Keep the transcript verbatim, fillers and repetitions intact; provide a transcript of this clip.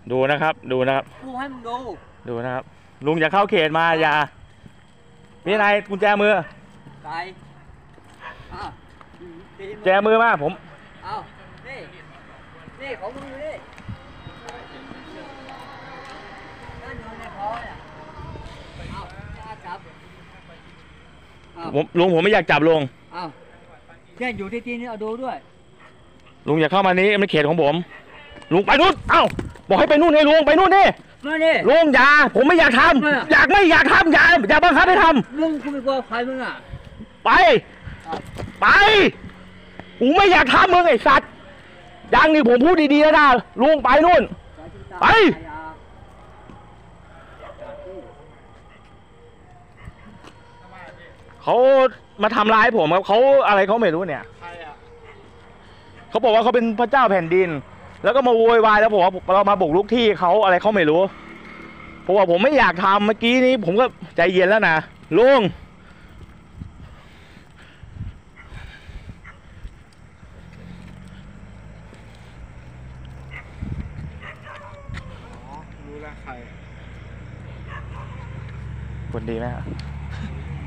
ดูนะครับดูนะครับกูให้มึงดูดูนะครับลุงอย่าเข้าเขตมาอย่าพี่นายกุญแจมือไปอ้าวแจมือมาผมเอานี่นี่ของมึงนี่นั่นอยู่ในคอเนี่ยเอาจับผมลุงผมไม่อยากจับลุงเอาแค่อยู่ที่ที่นี่เอาดูด้วยลุงอย่าเข้ามานี้ไม่เขตของผมลุงไปนู่นเอ้าบอกให้ไปนู่นให้ลุงไปนู่นนี่มานี่ลุงอย่าผมไม่อยากทำอยากไม่อยากทำอย่าอย่าบังคับให้ทำลุงคุณไม่กลัวใครมึงอ่ะไปไปกูไม่อยากทำมึงไอ้สัตว์ยังนี่ผมพูดดีๆแล้วนะลุงไปนู่นไปเขามาทำร้ายผมครับเขาอะไรเขาไม่รู้เนี่ยเขาบอกว่าเขาเป็นพระเจ้าแผ่นดินแล้วก็มาโวยวายแล้วผมว่าเรามาบุกรุกที่เขาอะไรเขาไม่รู้เพราะว่าผมไม่อยากทำเมื่อกี้นี้ผมก็ใจเย็นแล้วนะลุงรู้แล้วใครคนดีไหมครับ